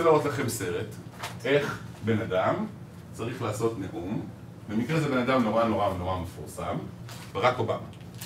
להראות לכם סרט, איך בן אדם צריך לעשות נאום. במקרה זה בן אדם נורא נורא נורא מפורסם, ברק אובמה.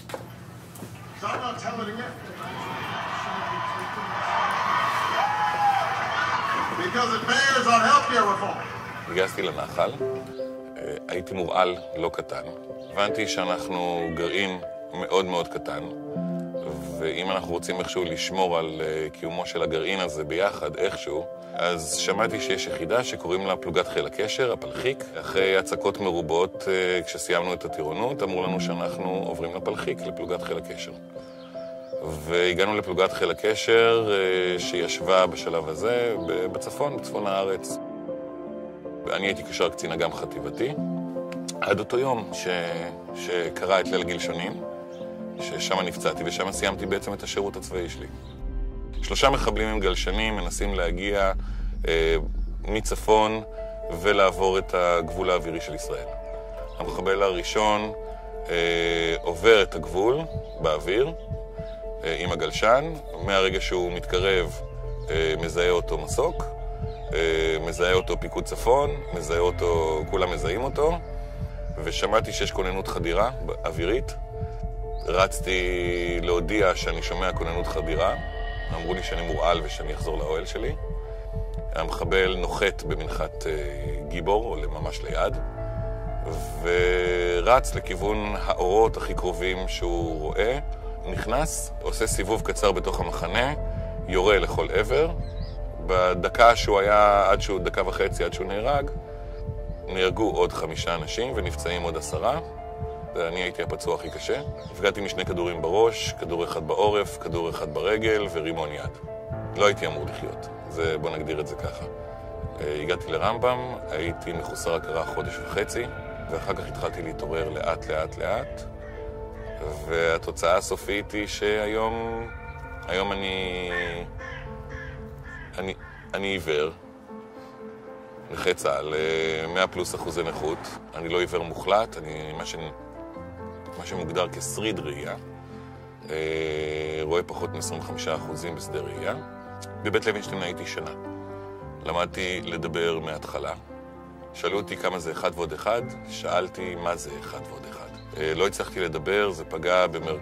הגעתי לנחל, הייתי מורעל לא קטן. הבנתי שאנחנו גרעין מאוד מאוד קטן, ואם אנחנו רוצים איכשהו לשמור על קיומו של הגרעין הזה ביחד, איכשהו, אז שמעתי שיש יחידה שקוראים לה פלוגת חיל הקשר, הפלחיק. אחרי הצקות מרובות, כשסיימנו את הטירונות, אמרו לנו שאנחנו עוברים לפלחיק, לפלוגת חיל הקשר. והגענו לפלוגת חיל הקשר שישבה בשלב הזה בצפון, בצפון הארץ. אני הייתי קשר קצין אג"ם חטיבתי, עד אותו יום שקרה את ליל הגלשונים, ששם נפצעתי ושם סיימתי בעצם את השירות הצבאי שלי. 3 מחבלים עם גלשנים מנסים להגיע מצפון ולעבור את הגבול האווירי של ישראל. המחבל הראשון עובר את הגבול באוויר עם הגלשן, מהרגע שהוא מתקרב מזהה אותו מסוק, מזהה אותו פיקוד צפון, מזהה אותו, כולם מזהים אותו, ושמעתי שיש כוננות חדירה אווירית. רצתי להודיע שאני שומע כוננות חדירה, אמרו לי שאני מורעל ושאני אחזור לאוהל שלי. המחבל נוחת במנחת גיבור, או ממש ליד, ורץ לכיוון האורות הכי קרובים שהוא רואה, נכנס, עושה סיבוב קצר בתוך המחנה, יורה לכל עבר. בדקה שהוא היה, דקה וחצי עד שהוא נהרג, נהרגו עוד 5 אנשים ונפצעים עוד 10. אני הייתי הפצוע הכי קשה. נפגעתי מ2 כדורים בראש, כדור אחד בעורף, כדור אחד ברגל ורימון יד. לא הייתי אמור לחיות, בוא נגדיר את זה ככה. הגעתי לרמב"ם, הייתי מחוסר הכרה 1.5 חודש, ואחר כך התחלתי להתעורר לאט לאט לאט, והתוצאה הסופית היא שהיום אני עיוור, נכה צה"ל, 100+ אחוזי נכות. אני לא עיוור מוחלט, אני מה שמוגדר כשריד ראייה. רואה פחות מ-25% בשדה ראייה. בבית לוינשטיין הייתי שנה. למדתי לדבר מההתחלה. שאלו אותי כמה זה 1 ועוד 1, שאלתי מה זה 1 ועוד 1. לא הצלחתי לדבר, זה פגע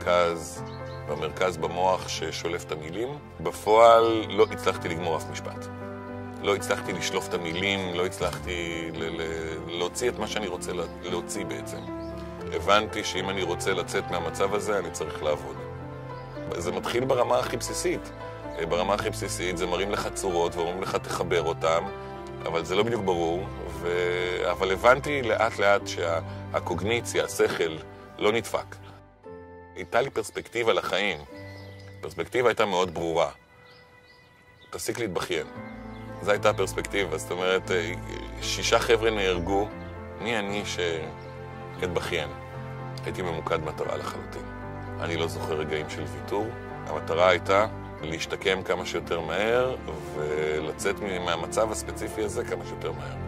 במרכז במוח ששולף את המילים. בפועל לא הצלחתי לגמור אף משפט. לא הצלחתי לשלוף את המילים, לא הצלחתי להוציא את מה שאני רוצה להוציא בעצם. הבנתי שאם אני רוצה לצאת מהמצב הזה, אני צריך לעבוד. זה מתחיל ברמה הכי בסיסית. ברמה הכי בסיסית זה מראים לך צורות ואומרים לך תחבר אותם, אבל זה לא בדיוק ברור. אבל הבנתי לאט לאט שהקוגניציה, השכל, לא נדפק. הייתה לי פרספקטיבה לחיים. הפרספקטיבה הייתה מאוד ברורה. תפסיק להתבכיין. זו הייתה הפרספקטיבה, זאת אומרת, 6 חבר'ה נהרגו, מי אני שאתבכיין? הייתי ממוקד מטרה לחלוטין. אני לא זוכר רגעים של ויתור. המטרה הייתה להשתקם כמה שיותר מהר ולצאת מהמצב הספציפי הזה כמה שיותר מהר.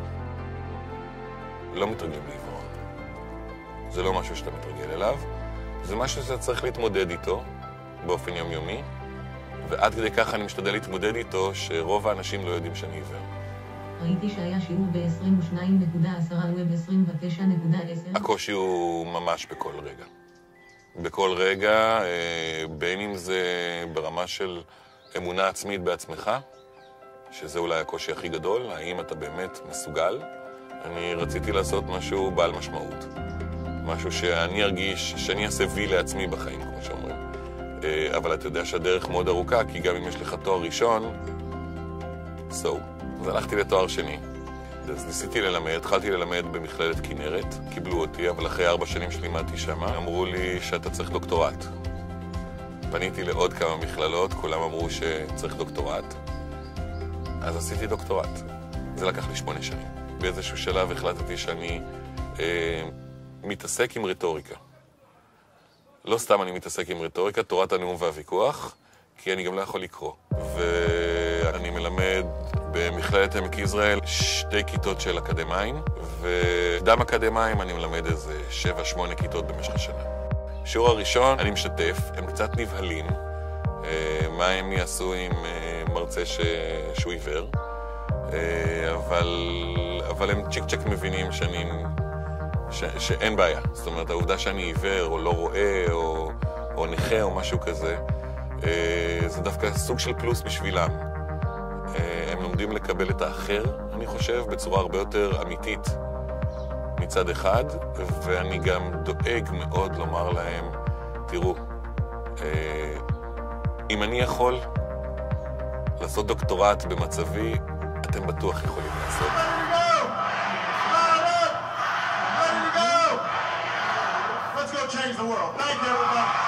לא מתרגלים לעיוורון. זה לא משהו שאתה מתרגל אליו, זה משהו שאתה צריך להתמודד איתו באופן יומיומי, ועד כדי ככה אני משתדל להתמודד איתו שרוב האנשים לא יודעים שאני עיוור. ראיתי שהיה שיעור ב-22.10 וב-29.10. הקושי הוא ממש בכל רגע. בכל רגע, בין אם זה ברמה של אמונה עצמית בעצמך, שזה אולי הקושי הכי גדול, האם אתה באמת מסוגל. אני רציתי לעשות משהו בעל משמעות. משהו שאני ארגיש, שאני אעשה וי לעצמי בחיים, כמו שאומרים. אבל אתה יודע שהדרך מאוד ארוכה, כי גם אם יש לך תואר ראשון, אז הלכתי לתואר שני. אז ניסיתי ללמד, התחלתי ללמד במכללת כנרת, קיבלו אותי, אבל אחרי 4 שנים שלימדתי שמה, אמרו לי שאתה צריך דוקטורט. פניתי לעוד כמה מכללות, כולם אמרו שצריך דוקטורט, אז עשיתי דוקטורט. זה לקח לי 8 שנים. באיזשהו שלב החלטתי שאני מתעסק עם רטוריקה. לא סתם אני מתעסק עם רטוריקה, תורת הנאום והוויכוח, כי אני גם לא יכול לקרוא. ואני מלמד במכללת עמק יזרעאל 2 כיתות של אקדמיים, וקדם אקדמיים אני מלמד איזה 7-8 כיתות במשך השנה. בשיעור הראשון אני משתף, הם קצת נבהלים, מה הם יעשו עם מרצה שהוא עיוור. אבל הם צ'יק צ'ק מבינים שאין בעיה. זאת אומרת, העובדה שאני עיוור או לא רואה או נכה או משהו כזה, זה דווקא סוג של פלוס בשבילם. הם לומדים לקבל את האחר, אני חושב, בצורה הרבה יותר אמיתית מצד אחד, ואני גם דואג מאוד לומר להם, תראו, אם אני יכול לעשות דוקטורט במצבי, אתם בטוח יכולים לעשות. Let's go change the world. Thank you, everybody.